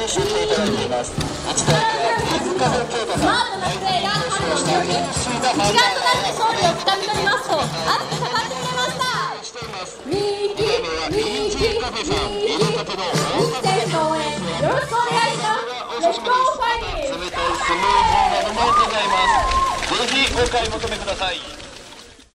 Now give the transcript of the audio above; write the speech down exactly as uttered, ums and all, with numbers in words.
集計いただいています。一台手塚部京太さん、 スマートなプレーが神の記録、一丸となって勝利をつかみ取りますと熱く語ってくれました。右右右右全応援よろしくお願いします。レッツゴーファイティング。 冷たいスムージーなどもございます。ぜひお買い求めください。